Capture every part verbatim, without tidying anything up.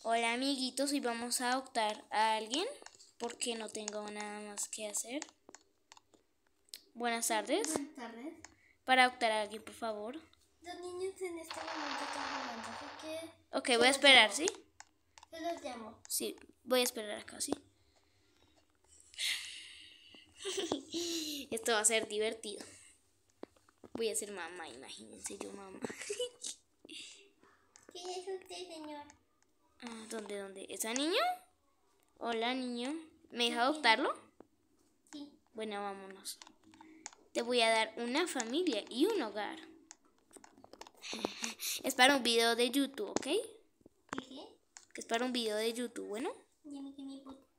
Hola amiguitos, hoy vamos a adoptar a alguien porque no tengo nada más que hacer. Buenas tardes. Buenas tardes. Para adoptar a alguien, por favor. Los niños en este momento están jugando, así que... Ok, voy a esperar, ¿sí? Yo los llamo. Sí, voy a esperar acá, ¿sí? Esto va a ser divertido. Voy a ser mamá, imagínense yo mamá. ¿Quién es usted, señor? Ah, ¿Dónde, dónde? ¿Esa niño? Hola, niño. ¿Me deja adoptarlo? Sí. Bueno, vámonos. Te voy a dar una familia y un hogar. Es para un video de YouTube, ¿ok? ¿Qué? Que es para un video de YouTube, ¿bueno? Dime que mi puto.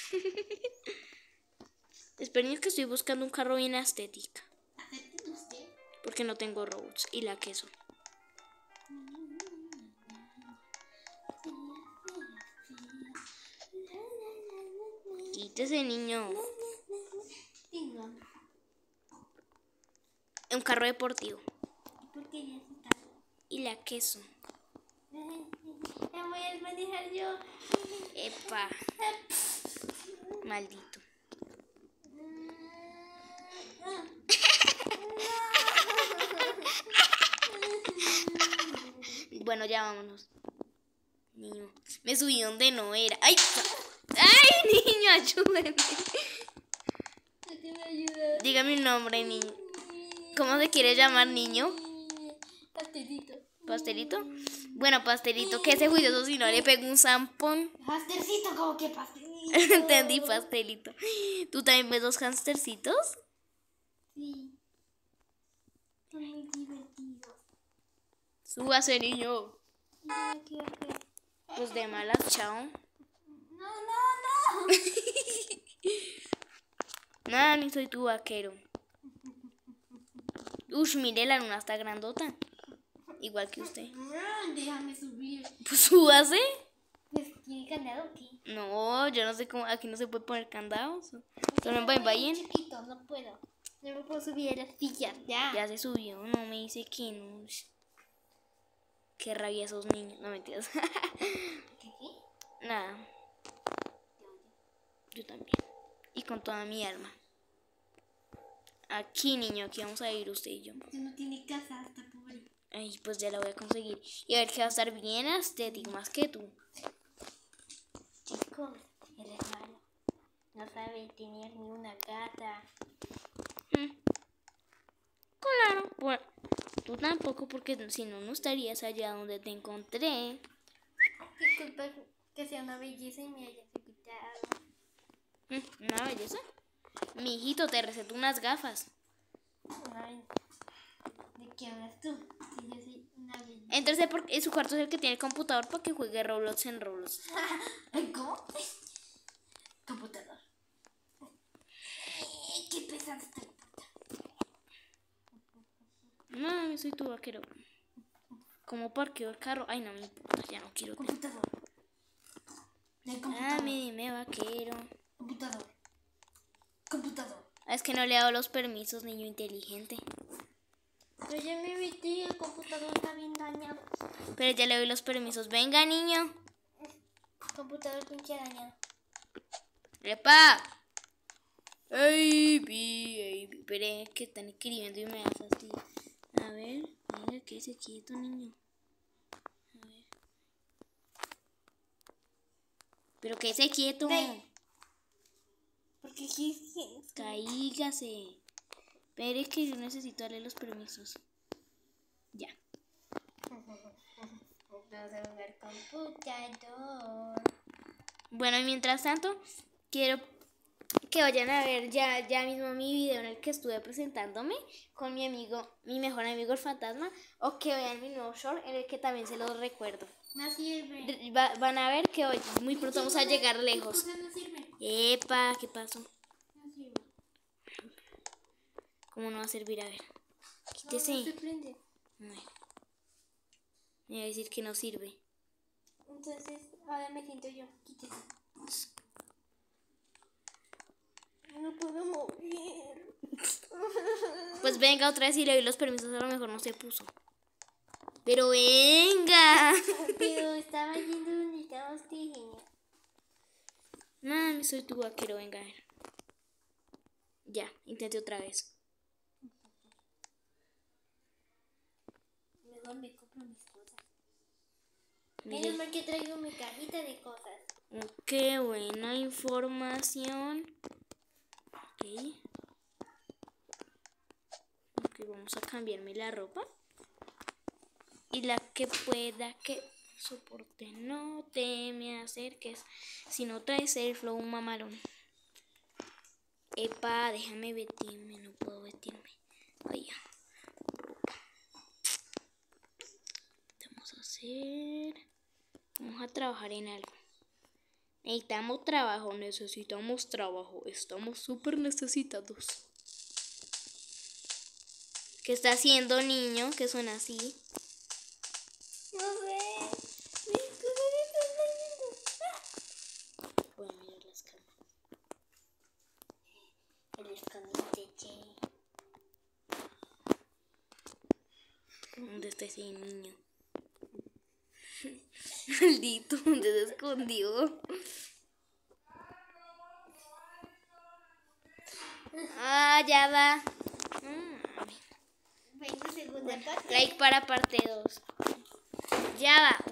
Esperen que estoy buscando un carro bien estética. ¿Acepte usted? Porque no tengo Robux y la queso. Quítese, niño. Tengo. Un carro deportivo. ¿Por qué ya se está? Y la queso. La voy a manejar yo. Epa. Maldito. Bueno, ya vámonos. Niño, me subí donde no era. ¡Ay! ¡Ay, niño, ayúdeme! ¿A qué me ayudas? Dígame un nombre, niño. ¿Cómo se quiere llamar, niño? Pastelito. ¿Pastelito? Bueno, pastelito, que ese juicioso si no le pego un zampón. Pastelcito, como que pastelito. Entendí, pastelito. ¿Tú también ves los hamstercitos? Sí. Son muy divertidos. Súbase, niño. No, ¿qué hacer? Pues de malas, chao. No, no, no. Nada, ni soy tu vaquero. Ush, mire, la luna está grandota. Igual que usted. Déjame subir. Pues súbase. Pues, ¿tiene candado o qué? No, yo no sé cómo. Aquí no se puede poner candados. Solo en vayan. Chiquito, no puedo. No me puedo subir a las sillas, ya. Ya se subió, no me dice que no. Ush. Qué rabia esos niños. No mentiras. ¿Qué? Nada. Yo también. Y con toda mi alma. Aquí, niño, aquí vamos a ir usted y yo. Usted no tiene casa, está pobre. Ay, pues ya la voy a conseguir. Y a ver que va a estar bien estético, más que tú. Chicos, el hermano no sabe tener ni una gata. Mm. Claro. Bueno, tú tampoco, porque si no, no estarías allá donde te encontré. Qué culpa que sea una belleza y me hayas invitado. Mm, Una belleza. Mi hijito, te receto unas gafas. Ay, ¿de qué hablas tú? Si yo soy una belleza. Entonces, porque su cuarto es el que tiene el computador para que juegue Roblox en Roblox. ¿Cómo? Computador. Qué pesado está el puta. No, yo soy tu vaquero. ¿Cómo parqueo el carro? Ay, no me importa, ya no quiero. Computador. El Ah, computador. me dime vaquero. Computador. Computador. Ah, es que no le he dado los permisos, niño inteligente. Pero ya me metí, el computador está bien dañado. Pero ya le doy los permisos. Venga, niño. Computador pinche dañado. ¡Epa! ¡Ey, bi! ¡Ey, bi! Espere, que están escribiendo y me da fastidio. A ver, venga, quédese quieto, niño. A ver. Pero quédese quieto. Ven. Porque sí, Caígase. Espere que yo necesito darle los permisos. Ya. vamos a jugar computador. Bueno, y mientras tanto, quiero que vayan a ver ya, ya mismo mi video en el que estuve presentándome con mi amigo, mi mejor amigo el fantasma, o que vean mi nuevo short en el que también se los recuerdo. No sirve. Va- van a ver que hoy muy pronto vamos a llegar lejos. O sea, no sirve. Epa, ¿qué pasó? No sirve. ¿Cómo no va a servir? A ver, No, quítese. no se prende. Bueno, me va a decir que no sirve. Entonces, ahora me siento yo. Quítese. No puedo mover. Pues venga otra vez y le doy los permisos, a lo mejor no se puso. Pero venga. Pero estaba yendo donde estaba usted. Mami, soy tu vaquero, venga a ver. Ya, intenté otra vez. Mejor me compro mis cosas. Mire. Menos mal que traigo mi cajita de cosas. Qué buena información. Ok. Ok, vamos a cambiarme la ropa. Y la que pueda que soporte, no te me acerques. Si no traes el flow mamalón. Epa, déjame vestirme, no puedo vestirme. Vaya. Ropa. Vamos a hacer. Vamos a trabajar en algo. Necesitamos trabajo, necesitamos trabajo. Estamos súper necesitados. ¿Qué está haciendo, niño? ¿Qué suena así? No sé. Mis cosas están dañando. Voy a mirar las cámaras. El escondite. ¿Dónde está ese niño? Maldito, ¿dónde se escondió? Ah, ya va. veinte segundos. Like para parte dos. Ya va.